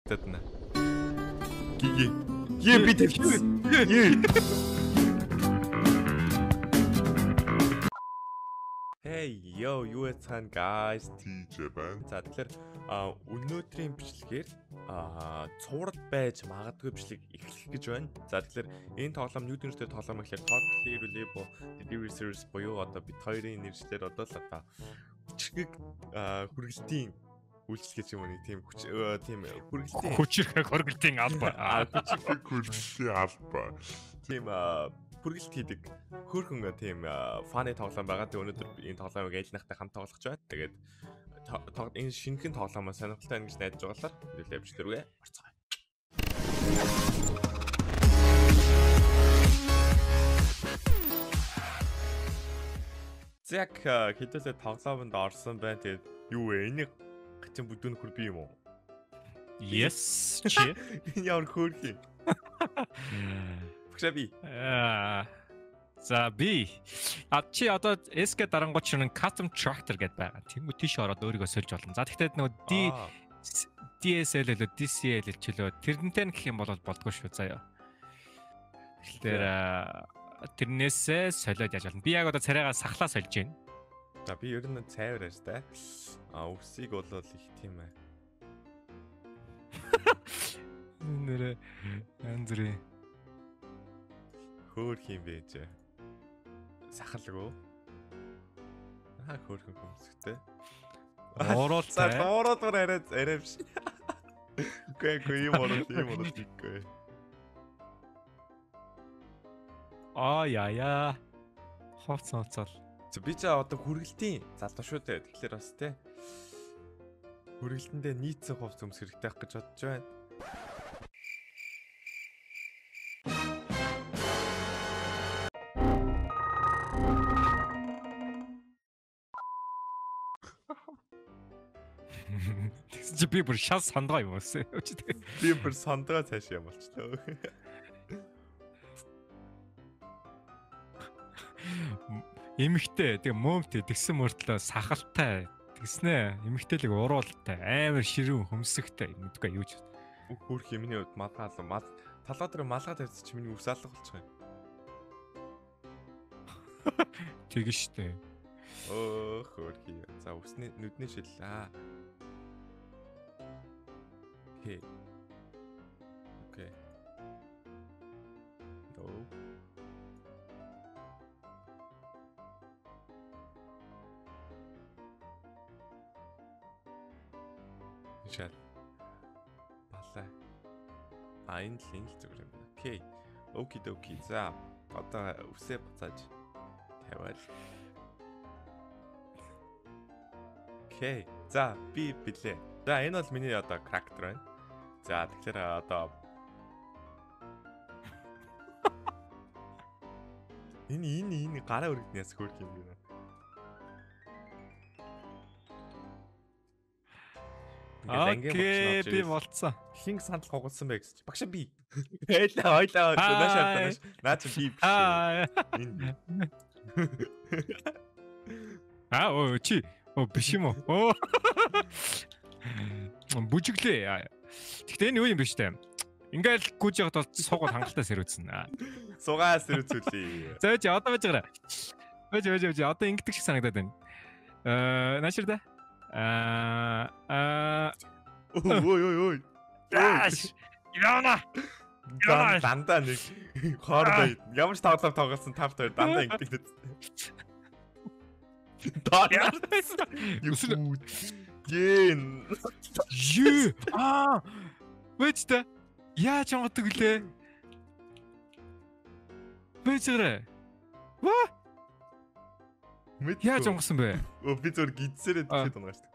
харагдаад байна. Gie би тавьчихсан. Hey yo, юу яцхан guys, TJ байна. За тэгэхээр өнөөдрийн бичлэгээр цуврал байж магадгүй бичлэг эхлэх гэж байна. За тэгэхээр энэ тоглоом юу нэртэй тоглоом гэхээр Top Tier Level Delivery Series буюу одоо бид хоёрын нэршлэр одоо л одоо хүчрэг хүргэлтийн үйлчлэг юм уу тийм хүргэлтийн хүчрэг хүргэлтийн алба. Хүчрэг хүргэлтийн алба. Тийм хүргэлт хийдэг хөөрхөн тийм фаны тоглоом байгаа. Тэгээ өнөөдөр энэ тоглоомыг ээлнахтай хамт тоглох гэж байна. Тэгээд энэ шинэхэн тоглоомоо сонирхолтой байна гэж найдаж байгаалаар хэлээ бичлэргээ орцгоё. Зэг хэдүүлээ тоглоомонд орсон байна. Тэгээд юу вэ? Энийг гацэн бүдүүн хөр би юм уу? Yes чи. Энэ ямар хөөрх юм? Би. За би. Чи одоо SK дарангууд чинь custom tractor гэдээ байгаа. Тэнгүү тийш ороод өөрийгөө сольж болно. За тэгтээ нөгөө DSL л DCL л ч лөө тэрнтэй гэх юм бол болдгоо шүү заяа. Тэгэхээр тэрнээсээ солиод яаж болно. Би яг одоо царайгаа сахлаа сольж байна. За би ер нь цайвар яаж та. Өвсийг бол их тийм ээ. Нэрэ анзри хөөх юм байж. Сахалгүй. Хөөхөн хүмүүстэй. Ороолцаа. Ороод арай биш. Үгүй юм ороод ихгүй. Яа. Хоцооцол. Би ч одоо хүргэлтийн залуу шүү дээ. Тэгэхээр бас те. Хүргэлтэндээ нийцсэн хувц өмс хэрэгтэй байх гэж бодож байна. Чи би бүр шал сандгаа юм уусаа. Би бүр сандгаа цааш юм болчлоо. Эмэгтэй тэгээ мөөмтэй тэгсэн мөртлөө сахалтай тэгснэ эмэгтэйлэг уруултай амар ширүүн хөмсгтэй мэдгүй юу ч. Хөөх юмний үед малгаалаа талаа дээр малгаа тавьчих чи миний ус алга болчих юм. Тэгэн штэ. Хөөх. За усны нүдний шиллээ. Okay. No. Чат. Балай. Энэ линк зүгээр юм. Окей. Окей. За одоо үсээ буцааж тавиал. Окей. За би билээ. За энэ бол миний одоо character байна. За тэгэхээр одоо энэ гараа өргөнөөс хөөх юм байна. Окей, би болцсон. Хин сандал хугалсан бай гэж. Багш би. Ойлаа. Наач би. Чи. Биш юм уу? Бүжиглээ. Гэхдээ энэ юу юм бэ штэ. Ингээл гүйж явахд бол суугаад хангалттай сэрүүцэн. Сугаа сэрүүцүүлээ. За чи одоо байж гараа. Байж. Одоо ингэдэг шиг санагдаад байна. Наашир да. Ой. Яна. Дандаа нэг хоорой. Ямар ч тоглоом тоглосон тав хоёр дандаа ингэдэг. Даа. Ген. Вэчтэй. Яаж онгодог лээ? Вэчрэ. Ва? Яаж онгосон бэ? Би зөв гидсэрээ тэгээд унгаа шүү.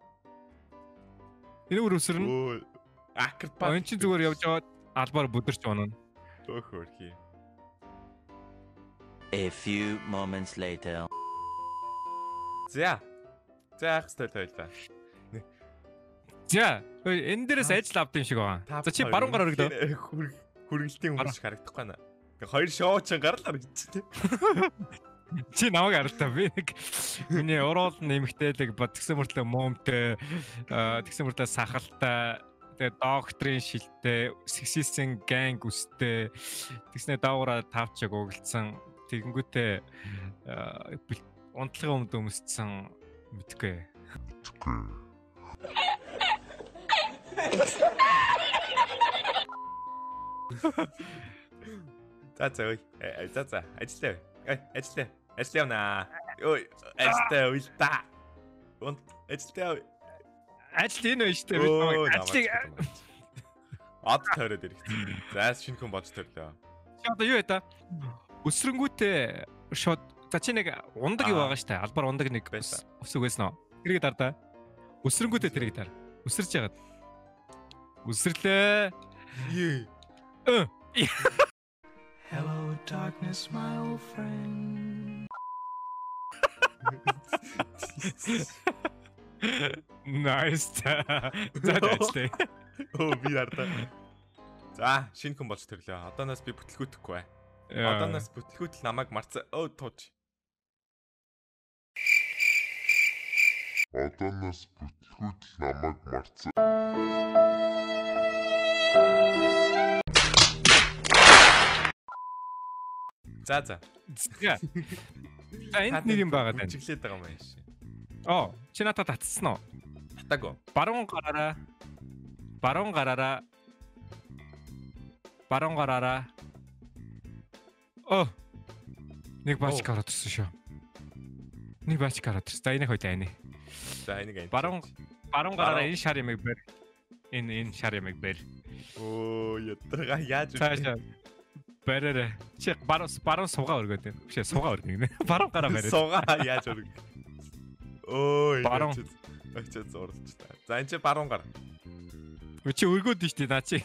Энэ өрөөсөр нь акрпат. Энд чинь зүгээр явж аваад албаар бүдэрч оноо. Хөөхий. A few moments later. За ахстай тойлоо. За энэ дээрээс ажил авд юм шиг байгаа. За чи баруун гараа өргөдөө. Хүргэлтийн хүмүүс шиг харагдахгүй байна. Хоёр шоуч гарлаа гэж тий. Чи намайг харалтаа би нэг миний уруул нэмэгтэйлэг бод тэгсэн мөртлөө мөмтэй тэгсэн мөртлөө сахалтай Тэгээ докторийн шилтэй, сексистэн ганг үстэй. Тэгснэ даавраа тавчаг угалцсан. Тэгэнгүүтээ унтлагын өмд өмссөн мэдгүй. За ажиллаа. Ажиллаа наа. Ой, ажиллаа уйлта. Ажиллаа. Ажил энэ байж тээ бид намайг ажлыг ад тойроод ирэх. За шинэ хүн болж төрлөө. чи одоо юу вэ та? Өсрөнгүүтээ шууд за чи нэг ундаг юу байгаа штэ. Албар ундаг нэг өсөг байсан уу? Тэрийг дардаа. Өсрөнгүүтээ тэрийг дар. Өсөрч яагаад? Өсрлээ. Ее. Hello, darkness, my old friend. Nice. За дэжтэй. Оо би ардаа. За шинэ хүн болж төрлөө. Одооноос би бүтлгүүтэхгүй бай. Одооноос бүтлгүүтэл намайг марцаа. Оо тууч. Одооноос бүтлгүүтэл намайг марцаа. За. Энд нэг юм байгаа даа. Чиглээд байгаа юм байна шээ. Оо, чи надад татсан уу? Татаагүй. Баруун гараараа. Оо. Нэг бач гараад ирсэн шүү. Нэг бач гараад ирсэн. За энэ хойд айны. За энийг ань. Баруун гараараа энэ шар ямыг бэр. Энэ шар ямыг бэр. Оо ядрага яаж Цаашаа бэрэрэ. Чи баруун суугаа өргөөд. Бишээ суугаа өргөнө. Баруун гараа бэрээ. Суугаа яаж өрг. Ой. Баруун. Очиж зурлаа. За энэ чи баруун гар. Чи өргөөд нь штий наа чи.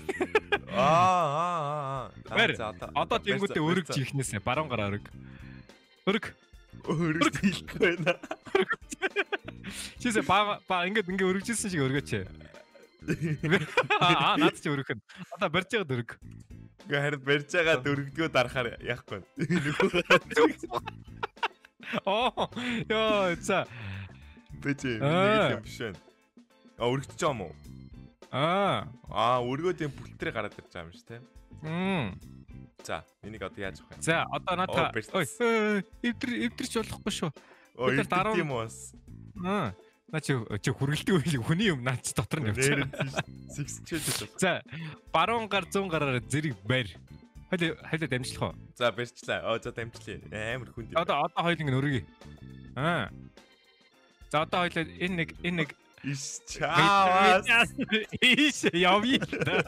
За одоо тэнгуүтээ өргөж ихнээсээ баруун гараа өрг. Өрг хийхгүй байна. Чисээ ба ингээд өргөжсэн шиг өргөөч. Наад чи өргөх. Одоо барьж байгаад өрг. Гэ харин барьж байгаа дөрөгдгөө дарахаар яахгүй. Оо ёо за. Бэжээ нэг юм биш байна. Өргөж байгаа юм уу? Өргөөд юм бүлтрээ гараад ирж байгаа юм шүү те. За, энийг одоо яаж авах вэ? За, одоо надаа ой эвдэрч болохгүй шүү. Бид 10 юм уус. Наа чи хүргэлдэг үйл хүний юм наач дотор нь явчихсан. Сэгсчээд. За, баруун гар зүүн гараараа зэрэг барь. Хойлоо дамжлах уу? За, барьчлаа. За дамжлаа. Амар хүнд. Одоо хоёул ингэ өргөе. За, одоо хоёул энэ нэг иш чаас. Иш явъя.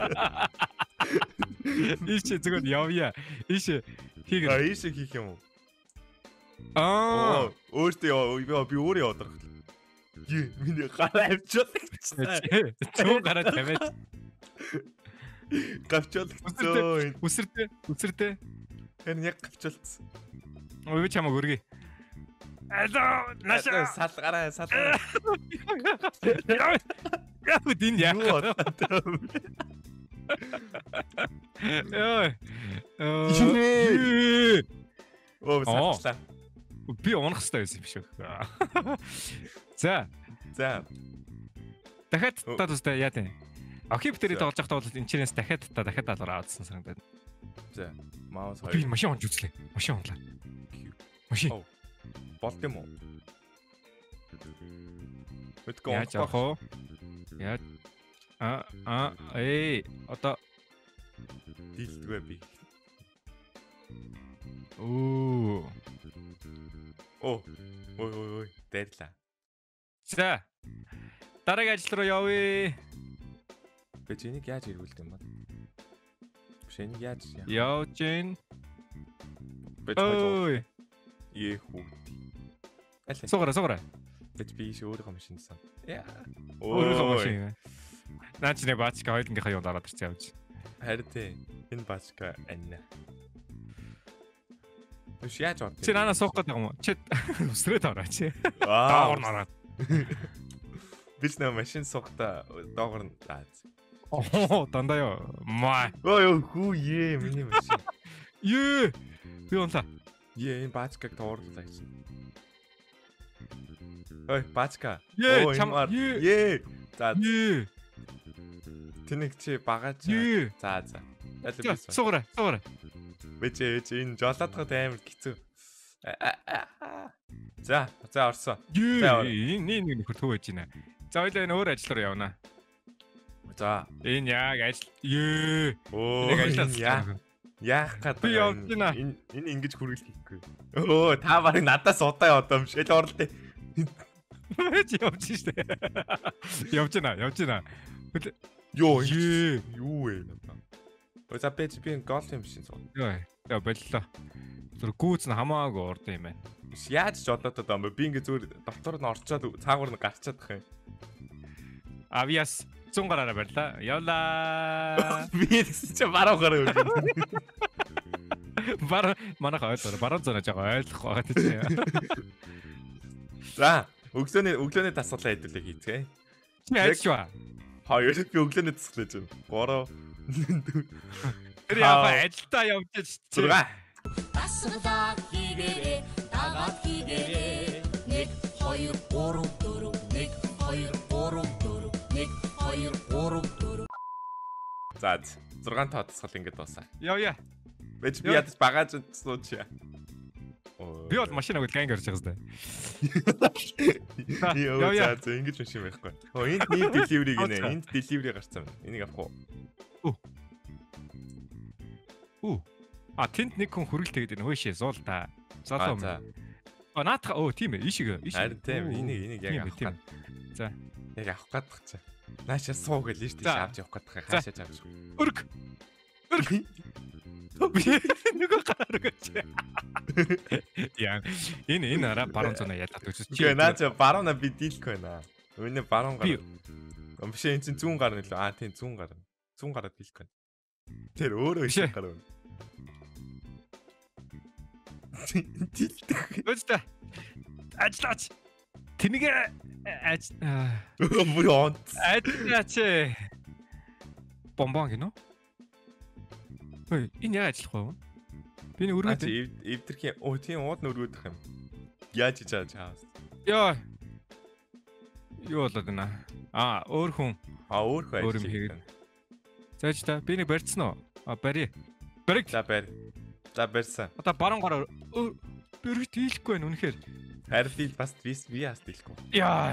Иш зүгээр явъя. Иш хийгээ. Иш хийх юм уу? Өөртөө би өөрөө яваад. Миний гараа авчихлаа. Зүүн гараа тавиад. Гавчуулсан. Үсэрдээ. Харин яг гавчуулсан. Ой чамаг өргөе. Алло, наша салгараа. Яа дин яа. Оо салглаа. Би унах хэрэгтэй байсан юм шиг. За. Дахиад татвастай яа тань. Окиптерийг тоглож байхдаа бол энэчнээс дахиад даалгавар авсан санагдаад. За. Маус хоёр. Би машин унж үзлээ. Машин унлаа. Машин. Болт юм уу? Мэдгүй яаж авах вэ? Яаж одоо дийлдэгвэ би. Ой дайрлаа. За. Дараагийн ажил руу явъя. Би энийг яаж эргүүлдэг юм бэ? Биш энийг яаж явж гин. Ой. Хүү. Суугаараа. Би өөрийнхөө машинд сан. Өөрийнхөө машин. Наач нэ баачка хоёулынгийнхаа юунд ороод ирчих явж. Харин тий. Энэ баачка анна. Биш яаж орох? Чи нанаа суух гэдэг юм уу? Чи өсрөөд орооч. Доогор нь ороод. Биш нэ машин суухта доогор нь зааз. Дандаа ёо. Маа. Ой хүү миний машин. Би унлаа. Энэ баачкаг тоорлоо гэж. Ой баачка. Чам. За. Тэнийг чи багаж. Юу? За. Ялаа бис. Суура. Бэж энэ жолоодоход амар хэцүү. За орсон. За, Энэ хөртөө байж байна. За хоёлаа энэ өөр ажил руу явна. За. Энэ яг ажил. Нэг ажиллаа. Яах гээд Би явж байна. Энэ ингэж хүргэл хийхгүй. Та барыг надаас удаа явдаа юм шиг л орлоо. Явж штэ. Явж байна. Юу вэ? За би гол юм шин суу. Яа боллоо. Зүр гүүц нь хамаагүй урд юм байна. Яаж ч болоод байгаа юм бэ? Би ингээ зүгээр дотор нь орчоод цаагаар нь гарчаад тах юм. Авиас 100 гараараа барьлаа. Явлаа. Би чи баруун гараа өгнө. Манайх ойлгоо. Баруун зонож байгаа ойлгох байгаа тийм. За, өглөөний дасгалаа хэдүүлээ хийцгээе. Чи айлчваа. Хоёр би өглөөний дасгал хийж байна. 3 Тэр яа ажилдаа явж шүү. 6 Дасгалаа хийгээрээ дагаад хийгээрээ 1 2 3 4 1 2 3 4 1 2 3 4 За 6 тоо дасгал ингэ дуусаа. Яа. Бэж би ядаж багаж суучаа. Би бол машинаг ганг орж байгаа Яа за ингэж маш юм байхгүй. Энд нэг delivery гинэ. Энд delivery гарцсан. Энийг авах уу? Тэнд нэг хүн хүрэл тэгээд хөөшөө зуул та. Залуу. Наатах тийм ээ. Ишиг. Харин тийм энийг яг авах гээд. За. Яг авах гээд баг чаа. Наашаа суу гээл нь тийш авч явах гээд хаашаа чаавч. Өрг. Нөгөө гараа гэж. Яа. Энэ араа баруун зоноо ялаад үзэж чи. Наач баруунаа би дийлэхгүй байна. Өнөө баруун гар. Өмшөө эн чин зүүн гар нэлээ. Тийм зүүн гар. Зүүн гараа дийлэхгүй байна. Тэр өөрөө ишээ гар байна. Дийлдэг. Өстө. Ажиллаач. Тэнийгээ Муу. Ажиллаач. Бомбон гинөө. Энэ яг ажиллахгүй юу? Би нэг өргөд. Эвдэрх юм. Тийм ууд нь өргөдөх юм. Яаж чаас. Яа. Юу болоод байна? Өөр хүн. Өөр хүн. Өөр юм хийгээд. Зааж та би нэг барьцсан уу? Барь. Барь. За барьсан. Одоо баруун гараа өргөд дийлэхгүй байна үнэхээр. Харин дийл бас би бас дийлэхгүй. Яа.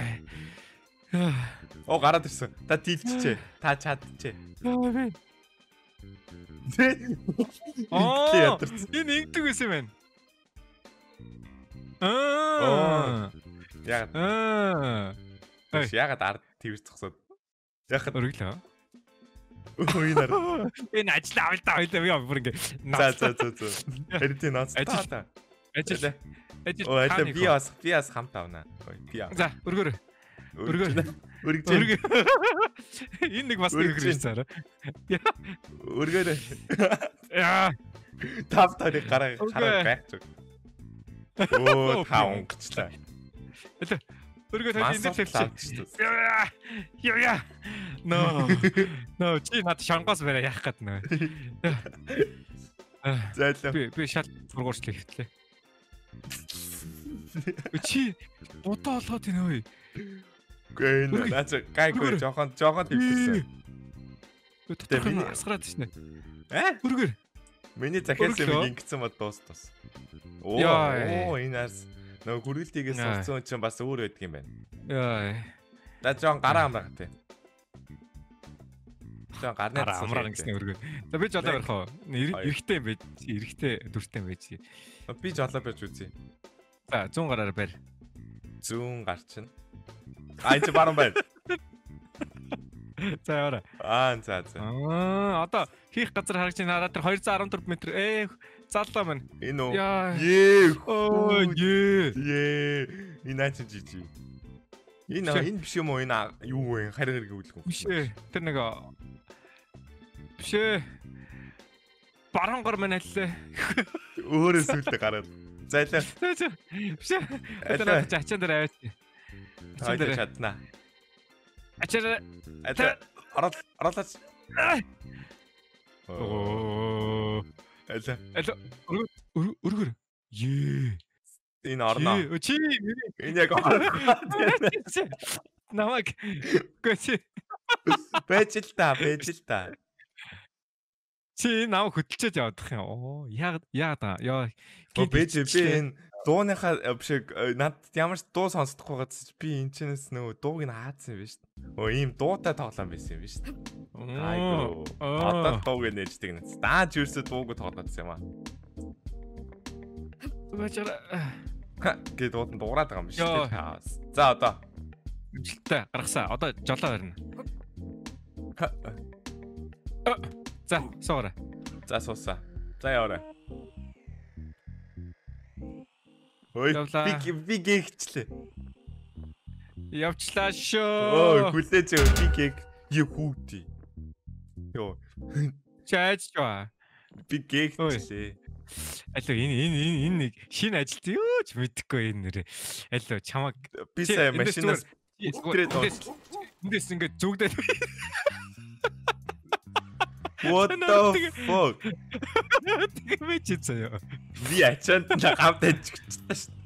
Гараад ирсэн. Та дийлчихээ. Та чадчихээ. Энэ ингэдэг байсан юм байна. Ягаад ард твэр зогсоод. Яхад өргөлөө. Энэ ажил авалтаа хоёлаа бүр ингэ. За. Харин наац та. Ажил. Би бас хамт авна. За, өргөр. Энэ нэг бас нэг хэрэгжсэн. Өргөр. Яа. Тав тарих гараа байцг. Та онгочлаа. Өргөр тань энэ төлөвч. Яа. No, чи над шангаас барай яах гээд нөө. Зайлаа. Би шал сургуурчлаа хэвтлээ. Чи бодоо олоод энэ ой. Гэ наач гайгүй жоохон хэлсэн. Тэр миний асгараад шнэ. Өргөр. Миний захиас юм ингэсэн мод дуус. Энэ ас нөгөө хүргэлтийгээс сурцсан чинь бас өөр байдаг юм байна. Яа. Да жоон гараа амрах тий. Жоон гарны амраа гэсэн өргөр. За би жолоо барих уу? Эрэхтэй юм байж, эрэхтэй дүртэй юм байж. Би жолоо барьж үзье. За 100 гараар барь. 100 гар чинь. Чи баруун байна. За яваа. За. Одоо хийх газар харагч хараад тэр 214 м. Заллаа мань. Энэ үү? Энэ ач жижиг. Энэ биш юм уу? Энэ юу вэ? Харин хэрэгүүлэх юм. Биш ээ. Тэр нэг биш ээ. Баруун гар мань аллаа. Өөрөө сүлдө гараад. Зайлаа. Биш ээ. Тэр ачаан дээр аваач. Хайд чадна. Ачаа. Оруулаач. Өргөр. Энэ орно. Чи энэ яг орно. Намайг гүши. Байж л та. Чи нам хөдөлчөөд явах юм. Оо, яагаад яа. Байж би энэ дууныхаа биш над ямар ч дуу сонсохгүй байгаа би энэ чинээс нөгөө дууг нь хаацсан юм биш. Ийм дуутай тоглоом байсан юм биш. Айгу. Одоо дууг нээждэг нэг. Дааж юусоо дууг тоглоодсон юм аа. Бачара. Гэ дууд нь дуурайд байгаа юм биш. За одоо. Имжлэлтэй гаргасаа. Одоо жолоо барина. За, суура. За суусаа. За яваарай. Ой, би гэгчлээ. Явчлаа шүү. Ой, хүлээж би гэг юхүүти. Йоо. Чаач жаа. Би гэгчлээ. Алуу энэ нэг шинэ ажилт юу ч мэдэхгүй энэ нэрээ. Алуу чамаг би сая машинаас эндээс ингээд зүгдээд What the fuck? Тэгээ чи заяа. Би ачаанд гавд ажигчтай шүү.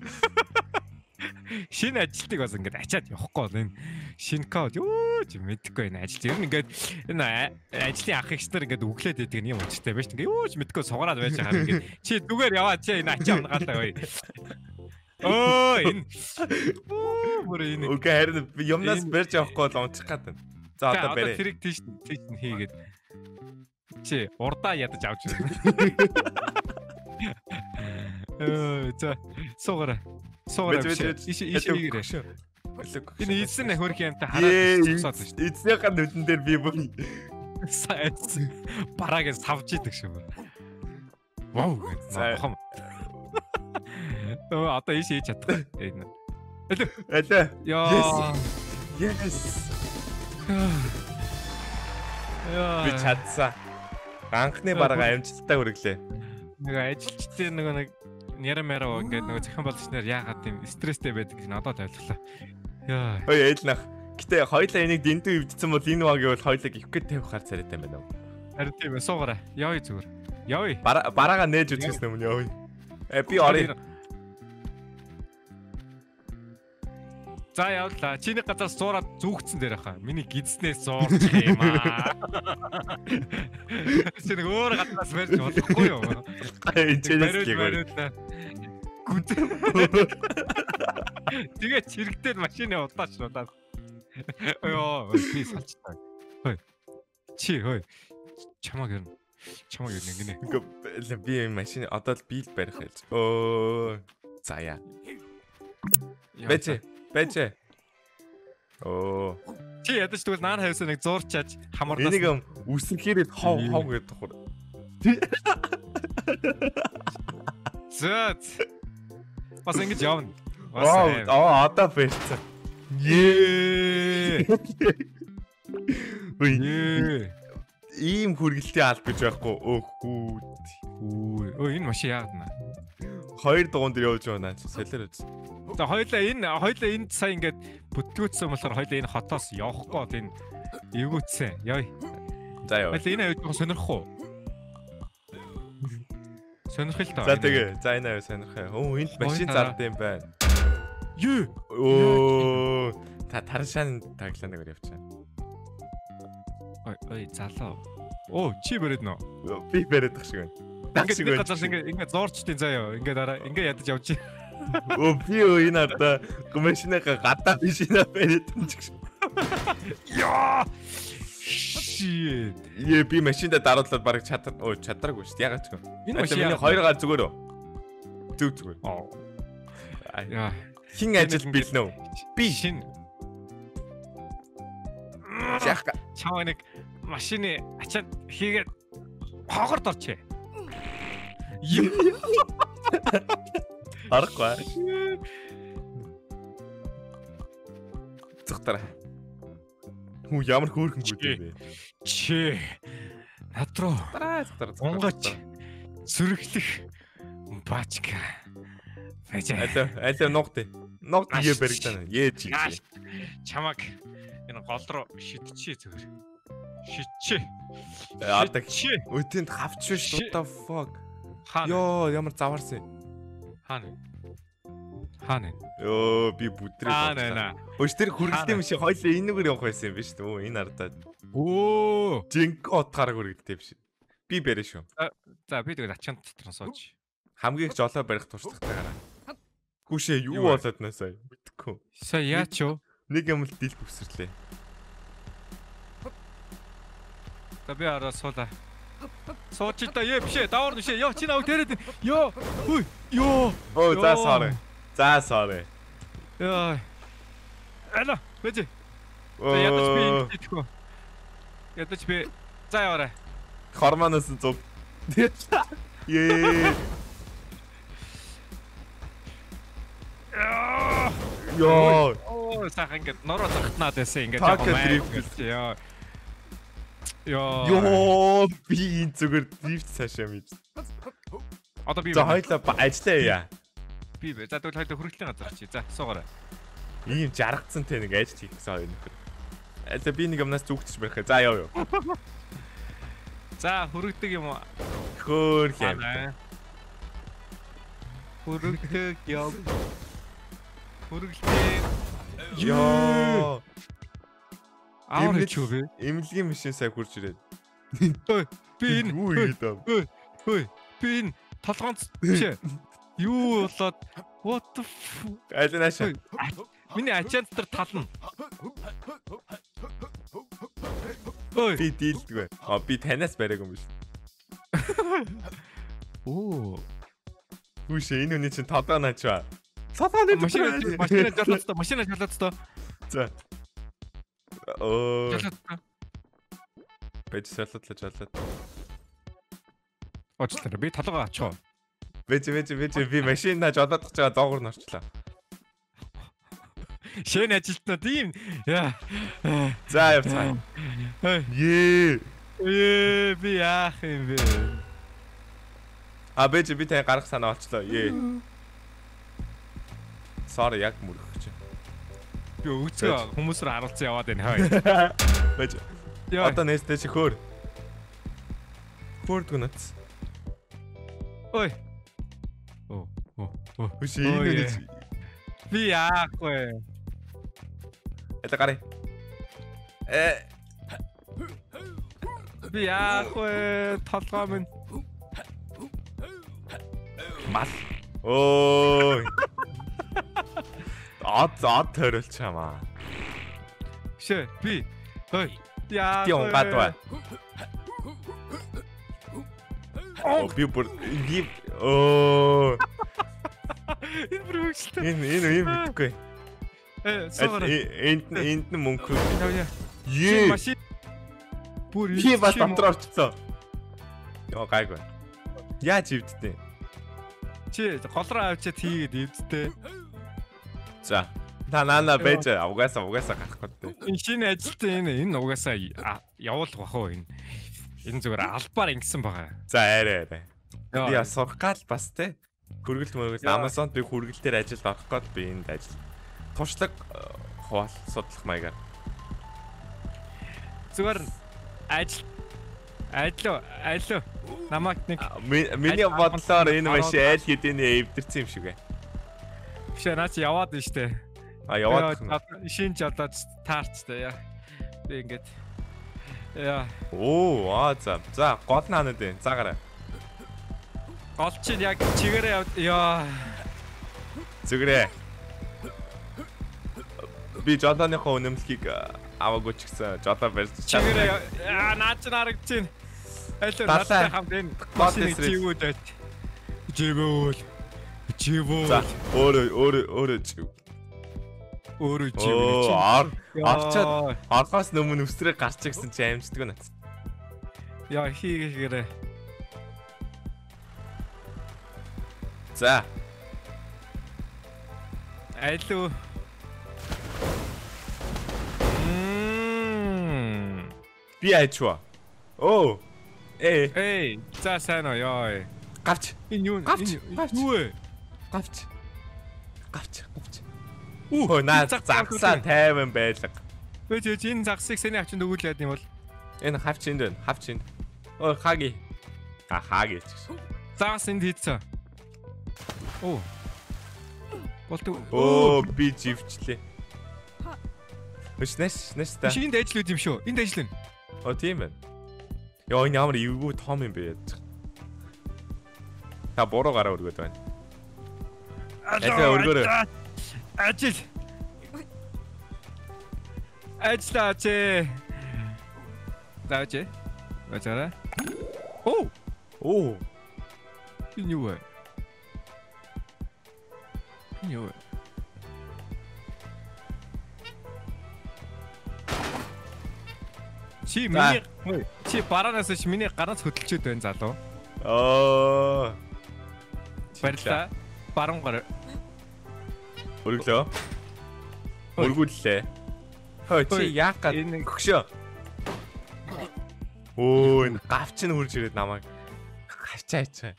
Шинэ ажилтыг бас ингээд ачаад явахгүй бол энэ шинэ код юу ч мэдэхгүй энэ ажил. Ер нь ингээд энэ ажлын ах эгч нар ингээд өглөөд идэг юм учиртай байж ингээд юу ч мэдэхгүй сугараад байж байгаа ингээд чи зүгээр яваа чи энэ ачаа унгаалаа ой. Оо энэ бүр энэ үгүй харин юмнаас барьж авахгүй бол унчих гээд байна. За одоо барь. Тэрийг тийш хийгээд чи урдаа ядаж авч байна. За суугаарай. Ишигээрээ. Энэ эзэн хөрх юмтай хараад цогсоод шүү дээ. Эзнийхээ нүдэн дээр би бүр сайц бараагаа савж идэг шүү. Вау. Заахан. Одоо ийш хийж чадах. Алаа. Яа. Yes. Би чадсан. Анхны бараг амжилттай хүргэлээ. Нэг ажилчдын нэг нэрмээрөө ингээд нэг зохион байгуулагч нар яагаад тийм стресстэй байдаг гэж надад ойлголоо. Яа. Ой эйлнах. Гэтэ хоёлаа энийг дэндүү өвдсөн бол энэ баг гэвэл хоёлаа их гээд тавихаар царайтай байна уу? Харин тийм ээ суугаарай. Явъя зүгээр. Явъя. Бараагаа нээж үзчихсэн юм явъя. Би орё. За явлаа. Чиний газар суураад зүгцэн дээр хаа. Миний гидснээс суурчих юм аа. Чи нэг өөр гаднаас барьж болохгүй юу? Чинээс тэгээ чирэгдээд машины удаач удаад. Йоо, би салчтай. Хой. Чи хой. Чамаг гинэ. Ингээ би машины одоо л бийл барих хэлж. Оо. За яа. Бэжэ. Оо. Чи ядаж тэгвэл наар хавьсаа нэг зуурчааж хамарнаас. Энийг үсэнхээр хов гэдэг тухай. Зэт. Бас ингэж явна. Одоо бэлцээ. Ийм хүргэлтийн аль гэж байхгүй. Өө энэ машин яагаад наа? Хоёр дугуун дээр явж байна. Солиор үз. За хоёлаа энд сая ингээд бүтлгүүцсэн болохоор хоёлаа энэ хотоос явахгүй бол энэ эвгүүцсэн. Яа. За яа. Хоёлаа энэ аяг сонирх уу? Сонирхол таа. За тэгээ. За энэ аяг сонирхоо. Энд машин зардсан юм байна. Юу? Оо. Таршаан таглаанаар явчихаа. Ой залуу. Оо чи бэрээд нөө. Би бэрээд тах шиг байна. Ингээд газар ингээд зуурчдیں۔ Заяа. Ингээд араа ингээд ядаж явж. Би энэ одоо машинаага гадаа машина бэрээд юм шиг. Яа. Shit. Би машинда даруулаад бараг чадраагүй шүү дээ. Ягаад ч юм. Энэ машин хоёр гал зүгээр үү? Зүгээр. Яа. Хин ажил билнэ үү? Би шин. Чамаа нэг машины ачаад хийгээд хоогорд орчээ. Арахгүй. Зүгтараа. Хүү ямар хөөрхөн гүйтэй бэ? Чи над руу онгоч сөрөглөх бачка. Аль нугт. Нугт ие баригдана. Ээж. Чамаг энэ гол руу шидчихээ зүгээр. Шидчихээ. Одоо өтөнд хавч биш what the fuck. Йоо ямар заварсан. Хаана? Хаана? Ёо би бүдрээ. Хаана? Хөөс тэр хүргэлтийн биш хоёлоо энэгээр явах байсан юм биш үү? Энэ ардаа. Оо. Жинк утгаараа хүргэлттэй биш. Би барь шүү. За би тэгээд ачаан дотор нь сууж. Хамгийн их жолоо барих туршлагатайгаараа. Гүшээ юу болоод насаа мэдхгүй. Сая яач юу? Нэг юм л дийлт өсрлээ. За би араа суула. Сууч та яа биш ээ. Давар биш ээ. Йоо чи наваг дээрэд. Йоо. Хүй. Йоо. Оо за sorry. За sorry. Яа. Ана, бэж. За ядаж би энэ итгэв. Ядаж би за яваарай. Хормоноос зүг. Ее. Ёо. Оо сайхан ингээд нороо загтнаад байсан ингээд Taka яг drift. яа. Ёо. Ёо би энэ зүгээр дрифт цаашаа мэдсэн. Одоо би За хоёлаа ажиллаа яа. би за тэгвэл хоёлаа хөргөлийн газар чи. За суугаарай. Ийм жаргацсан те нэг ажил хийхсэн хоёр нөхөр. Аль би нэг юмнаас зүгтж байх. За яв юу. За хөргөдөг юм уу? Хөөр юм. Хөргөдөг юм. Хөргөлтэй. Ёо. Аавар ч юу бэ? Эмнэлгийн машин сая хурж ирээд. Би энэ юу хийгээд байна? хөөе би энэ толгоонц чи юу болоод what the Аль нааша. миний ачаан дотор тална. Ой Би дийлдэггүй. Би танаас бариаг юм биш. оо Хүүш энэ үний чинь тодоо наачаа. Сатаны машина жалаацтай. За. Оо. Жалаацтай. Бэж салтлаж. Очлоо би толгоо ачаа. Бэж би машинаа жолоод байгаа доогор нь орчлоо. Шэн ажилтнууд ийм яа. За явцгаа. Ее. Би яах юм бэ? Бэж би тань гарах санаа олчлоо. Ее. Sorry яг мөрөх чи. Би өгцөө хүмүүс рүү харуулсан яваад байна хой. Бэж. Яа. Одоо нэстэ чи хөөр. Хөөрд гүнэц. Ой. Оо. Хүш энэ үний чи. Би яах вэ? Это гарыг. Би яах вэ? Толгой минь. Мал. Ой. Од төрөл чамаа. Шээ би. Ой. Яах Ти он гадваа. Би бүр оо. Энэ бүрхштэй. Энэ мэдгүй. Согоо. Энд нь мөнгө. Яа. Ее. Машин. Бүр Би бас дотор орчихсон. Яа гайгүй. Яаж ивдтэй? Чи голроо авчиад хийгээд ивдтэй. За. Нана бэж угаасаа гарахгүй. Энэ шинэ ажилтаа энэ угаасаа явуулах бах уу энэ. Энэ зүгээр албаар ингэсэн байгаа. За арай. Би Яа. сурах гал бас те. Хүргэлт мөргөл Amazon-д би хүргэлтээр ажилд орох гээд би энд ажил. Туршлага хуваал судлах маягаар. Зүгээр ажил намайг нэг Миний бодлоор энэ машин аль хэдийн эвдэрсэн юм шиг ээ. биш наач яваад байна штэ. Яваад. Шинэ жолоод таарчтай яа. Би ингээд яа. Оо, за гол наанад байна. За гараа. Гол чинь яг чигээрээ яа. Зүгрээ. Би жолооныхоо үнэмлэхийг аваагүй ч гэсэн жолоо барьж Чигээрээ наач нарагдаж байна. Аль надтай хамт энэ машиныг живүүд байт. Живүүд. За өөрөө чив. Өөрөө живүүд. Арчаад аргаас өмнө өсрээ гарч ирсэн чи аимждаг нэ. Яа хийгээрээ. За. Айлуу. Би айчва. Оо. Эй, за сайн уу ёо. Гавч. Энэ юу? Юу вэ? Гавч. Оо, наа загсаа тайван байлга. Бэж энэ загсыг сэний авчин өгүүлээд юм бол Энэ хавч энд байна. Хавч энд. Оо, хаги. Хаги ч гэсэн. загс энд хийцэн. Оо. Болтоо. Оо би живчлээ. Нэс та. Энд ажил үт юм шүү. Энд ажиллана. Оо тийм байна. Яа энэ ямар эвгүй том юм бэ яаж. Та буруу гараа өргөд байна. Ажил. Ажиллаач. Даачи. Бачара. Оо. Энэ юу вэ? Юу вэ? Чи бараанаас миний гараас хөдөлчөөд байна залуу. Оо. Барилаа. Баруун гар. Өргөлөө. Өргүүллээ. Хөө чи яах гээд өгшөө. Оо энэ гавч нь хурж ирээд намайг гавчаач.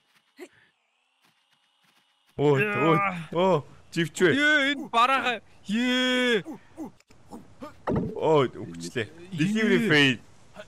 Оо живчвэ. Энэ бараага. Оо өгчлээ. Delivery fail.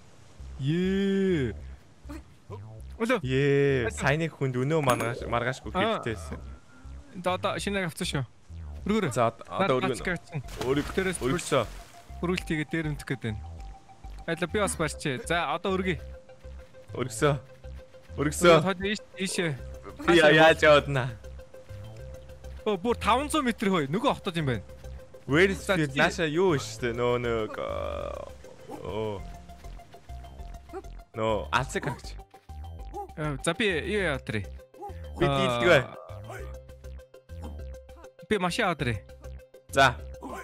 Сайны хүнд өнөө маргаашгүй хэлтэйсэн. Одоо шинэ авцсан шүү. Өргөрөө. За одоо өргөсөө. Өргөлтийгээ дээр өмтөх гээд байна. Айла би бас барьчээ. За одоо өргөе. Өргөсөө. Хад ийшээ. Би яаж явдана? Оо бүр 500 м хөөе. Нөгөө хотод юм байна. Where is it? Наша юу штэ нөө алцэг гарч. За би юу яатрий. Би дийлдэгвэ. Би машин яатрий. За.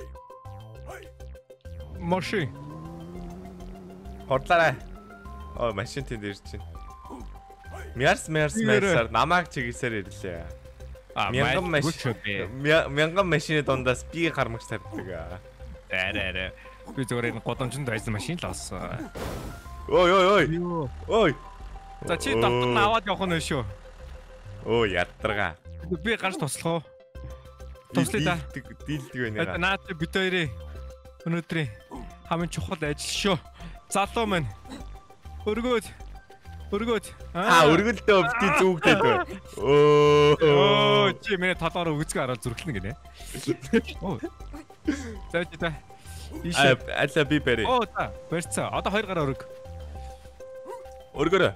Машин. Хордлаарай. Оо машин тэнд ирж чинь. Мярс намайг чиглэсээр ирлээ. Мянган машины дундаас би гармагч тавьдаг. Арай. Би зүгээр энэ годомжинд байсан машин л олсон. Ой. За чи доктор нь аваад явах нь шүү. Оо ядарга. Би гарч туслах уу? Туслая да. Дийлдэг байна. Наад бид хоёрын өнөөдрийн хамгийн чухал ажил шүү. Залуу минь. Өргөөд. Өргөлдөө бити зүгдээд байна. Оо чи миний толгоор өгцгөө хараад зүрхлэн гинэ. За чи та. Алла би бэрээ. За барьцаа. Одоо 2 гараа өрг. Өргөрөө.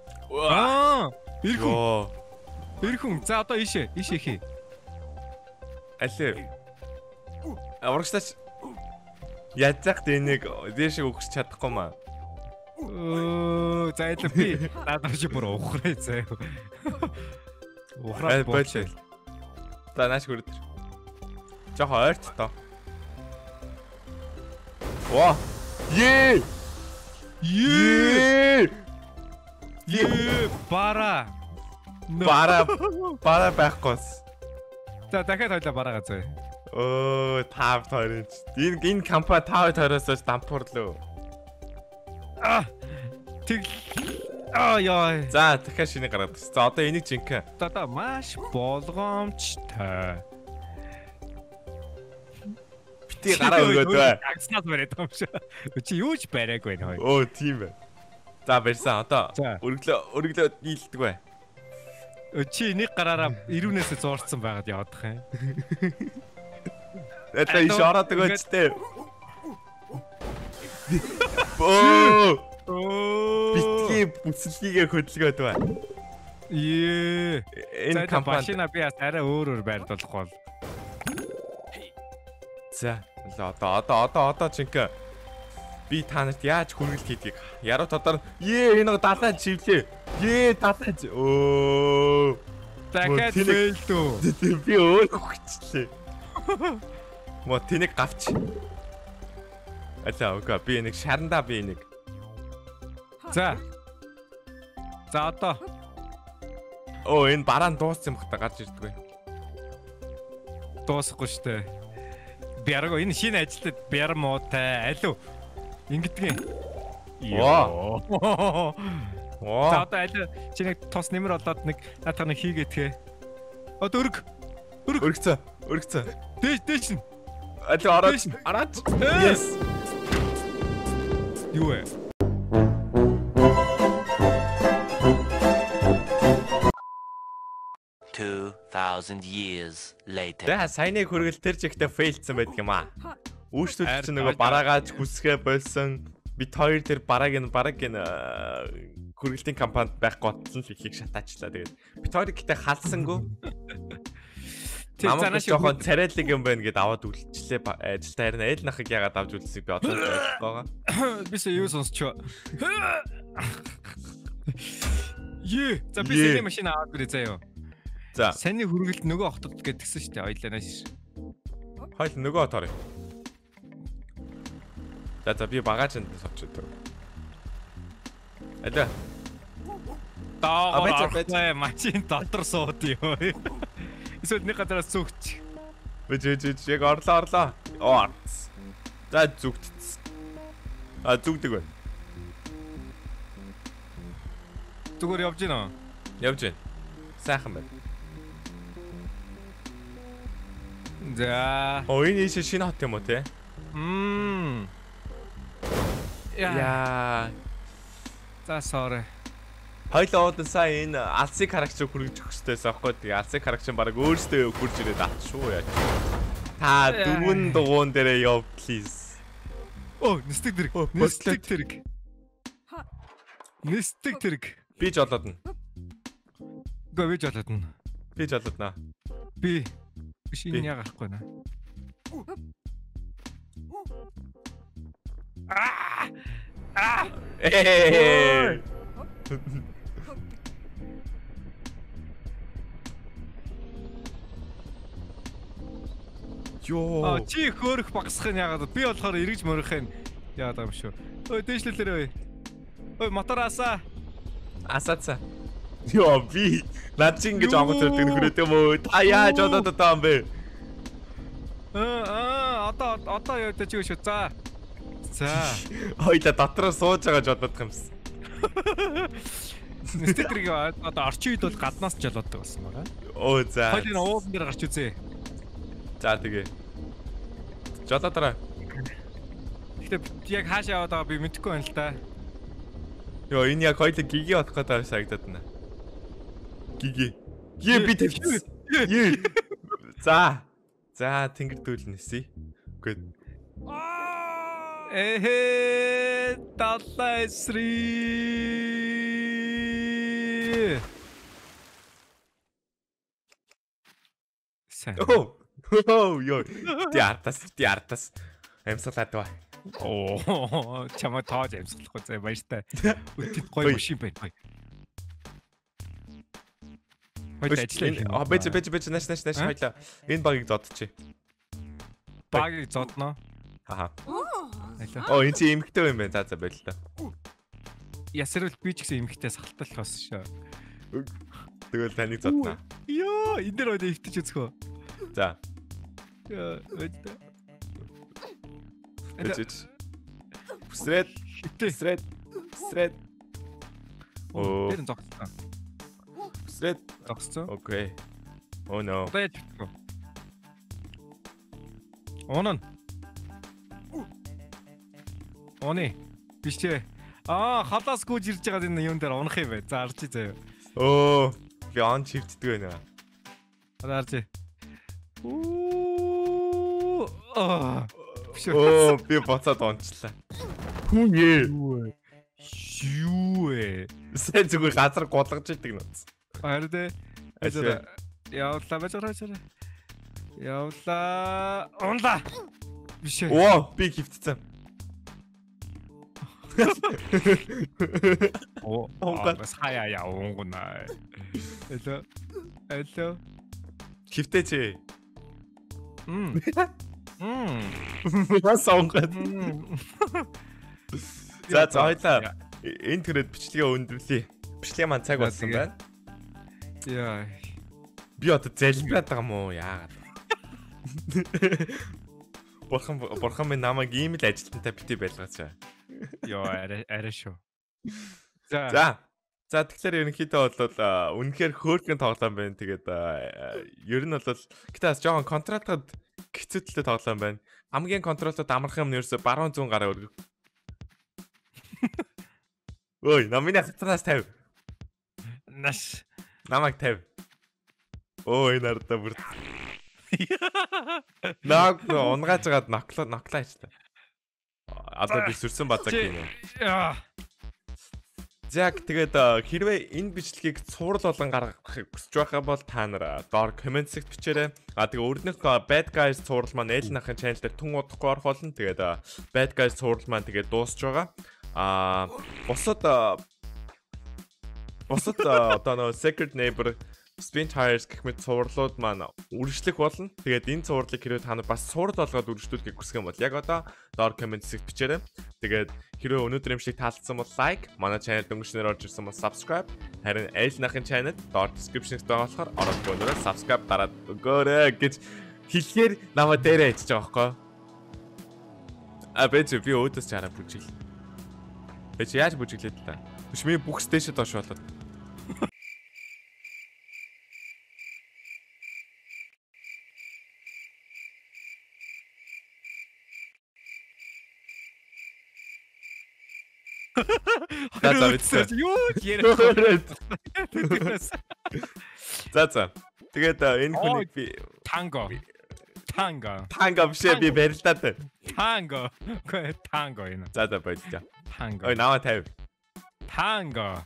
Ирхэн. За одоо ийшээ хий. Алла. Аврагчтач. Ядзах дэнийг дээшээ өгч чадахгүй маа. За элэ би надад чи бүр ухраа заа. Ухраа болчихсон. За нааш хүрдэр. Жохо ойрт тоо. Оо. Бара байхгүйс. За дахиад хойлоо бараага зөө. Оо, тав тойрч. Энэ компани тав тойроос дампуурлоо. Яа. За дахиад шинэ гараад. За одоо энийг жинхэнэ. Одоо маш болгоомжтой. Бити гараа өгөөд бай. Агснаас бариад юм шиг. Чи юу ч бариагүй нэ хоёр. Оо, тийм бай. За барьсан. Одоо өргөлөө дийлдэг бай. Чи нэг гараараа ирүүнээсээ зуурцсан байгаад явах юм. Это иш ороод өгөөч тээ. Битгий бүсэлгийгээ хөдөлгөөд бай. Энэ компани би арай өөр байрлуулах бол. За одоо чинkä би танарт яаж хүргэлт хийдгийг яруу тодор энэ далаа чивлээ. Далаа. Оо. Дахиад фейлдүү. Би өөр хүчлээ. Мо тэнэг гавч. Окей, би нэг шарандаа би нэг. За одоо. Энэ бараан дууссан юм хата гарч ирдэггүй. Дуусахгүй штэ. Бярго энэ шинэ ажилтад бяр муутай алуу. Ингэдэгэн. За одоо аль чи нэг тос нэмэр болоод нэг наатах нэг хийгээдгээ. Одоо өргөцөө. Дээш нь. Алуу араач. Yes. Юу вэ? 2,000 years later. За саяны хүргэл тэр жигтэй фейлцсэн байдаг юм аа. Үүшлүүлч чинь нөгөө Хайр бараагааж хүсгээ болсон. Бид хоёр тэр бараг хүргэлтийн компанид байх готлон л ихийг шатаачлаа. Тэгээд бид хоёр гэхдээ халсангүй. Тэр Намайг занаа шиг жоохон царайлаг юм байна гэд аваад үлдчихлээ. Ажилтаа харин айл нахыг ягаад авч үлдсэйг би одоо ойлгохгүй. бисээ юу сонсчоо. За бисээ машин аваад ирээ заяа. За, Саний хүргэлт нөгөө хотод гэдгсэн шүү дээ. Ойлаа нааш. хойл нөгөө оторё. За би багаж энд сочтой. Алаа. Даа машин дотор сууд юу. Эсвэл нэг гадараас зүгч. Үгүй яг орлоо. Орц. За зүгтц. Зүгдэг байна. Зүгээр явж гинэ. Явж байна. Сайхан байна. За. Энэ ийш шинэ хот юм уу те? Яа. За sorry. Хоёлоо сая энэ алсыг харагч хүргэж өгөх хэрэгтэйсэн аахгүй. Тэгээ алсыг харагч баг өөрөөсөө хурж ирээд авч шүү яа. Та дөрвөн дугуун дээрээ яв please. Нистэг тэрэг. Нистэг тэрэг. Нистэг тэрэг. Би ч олоод нь. Говь жолоод нь. Би ч олоод наа. Би шинэ ягаахгүй наа. Ээ. Йоо. Чи хөөрөх багсах нь яагаад би болохоор эргэж мөрөх нь яагаад юм шүү. Дээшлэлээрээ. Мотораасаа. Асаца. Йоо би над чинь ингэж онгоц өрдөг нөхрөөд юм уу? Та яаж одоод байгаа юм бэ? Одоо яа дэ чи шүү. За. Хоёлаа дотроо сууж байгаа ч бодох юмсан. Нэстэтрийг одоо орчин үед бол гаднаас ч жолооддаг болсон байгаа. Оо за. Хоёлын уулан дээр гарч үзье. За тэгээ. Жолоодороо. Гэтэ яг хаашаа яваад байгаа би мэдэхгүй байна л да. Йоо энэ яг хоёлаа гиги бодох гэдэг санагдаад байна. Гиги. Би тавьчихсан. За. За тэнгэр дүүлнэсэй. Үгүй. Далайсри. Йоо. Тиартас. Амсгалаад ба. Чамаа тоож амсгалахгүй зэ баяртай. Үтд гоё машин байна гоё. Хоёул ажиллаа. Бэж нааш хоёлаа. Энэ багийг зодчих. Багийг зодноо. Аха. Айлаа. Энэ чи эмхтэй юм байна. За байл та. Ясэрвэл би ч гэсэн эмхтэй сахалтал болсон шүү. Тэгвэл таныг зодноо. Йоо, энэ дээр одоо ивтэж үзхөө. За. Яа, Бүсрээд. Оо. Тэр зогссон. Бүсрээд. Зогссон. Окей. Oh no. Одоо яаж битгүү? Оны. Бишээ. Халаас гүйж ирж байгаа энэ юун дээр унах юм бэ? За арчи заяа. Оо. Би он чивддэг байна. Одоо арчи. Би боцоод онцлаа. Хүн ээ. Юу вэ? Сайн зүгээр газар голгож идэг нүц. Харин дээ. Явлаа бажараа. Явлаа. Унлаа. Биш ээ. Оо, би хөвтцэн. Бас хаяа явангуна. Эло. Хөвтөч. Бас сонгоод. За хоёлаа энэ төрөд бичлэгээ өндөрлөе. Бичлэгээ маань цаг болсон байна. Яа. Би одоо залбираад байгаа юм уу? Яагаад? Бурхан минь намайг ийм л ажилтнтай бити байлгаач. Яа, арай шүү. За тэгэхээр ерөнхийдөө бол үнэхээр хөөрхөн тоглоом байна. Тэгээд ер нь бол гэтээ бас жоохон контролтод хэцүүтэй тоглоом байна. Хамгийн контролтод амархан юм нь ерөөсө баруун зүүн гараа өргөв. Ой, намайг хатраас 50. Наш. Намайг 50. Оо энэ ардаа бүр. Наг унгаажгаад ноклаа ч та. Одоо би сүрсэн базаг гинэ. Яг тэгээд хэрвээ энэ бичлэгийг цуврал болон гаргахыг хүсэж байгаа бол та нар доор комент сект бичээрэй. Тэгээ өөрнөх Bad Guys цуврал маань Эйл нахын channel дээр тун удахгүй орох болно. Тэгээд Bad Guys цуврал маань тэгээд дуусж байгаа. Бусад одоо нөө Secret Neighbor Spin Tires гэх мэт цувралууд маань үргэлжлэх болно. Тэгээд энэ цувралыг хэрвээ та нар бас цуврал болгоод үргэлжлүүлэхийг хүсэх юм бол яг одоо доор комент сект бичээрэй. Тэгээд хэрвээ өнөөдөр юм шиг таалагдсан бол лайк, манай channel дөнгөжнөр орж ирсэн бол subscribe, харин Эйл нахын channel доор description-д байгаа болохоор ороод гонороо subscribe дараад өгөөрэй гэж хэлэхээр намайг дээрээ ичж байгаа байхгүй. Би өөдөөс чараа бүжиглээ. Чи яаж бүжиглээд та? Биш миний бүх station доош болоод. Юу яриад. За. Тэгээд энэ хүнийг би танго бишээ би барилдаад байна. Танго энэ. За баярлалаа. Танго. Ой наваа 50. Танго.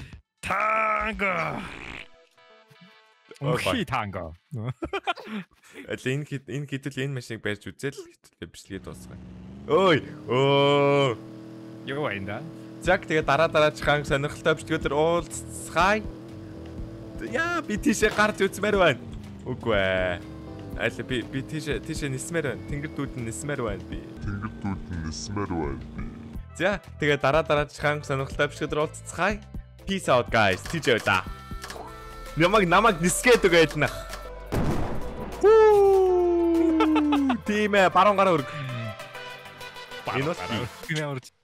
Окей танго. Энэ хэдэл энэ машиныг барьж үзэл хэдэл бичлэгээ дуусгая. Оо. Юу энэ? Яг тэгээ дараачихан сонирхолтой бичлэгүүдээр уулзцгаая. Яа би тийшээ гарч үзмээр байна. Үгүй ээ. Аль би тийшээ нисмээр байна. Тэнгэр дүүд нисмээр байна би. За тэгээ дараачихан сонирхолтой бичлэгүүдээр уулзцгаая. Peace out guys. Тийжээ да. Намайг нисгээд өгөөд нах. Тимээ баруун гараа өрг. Энэ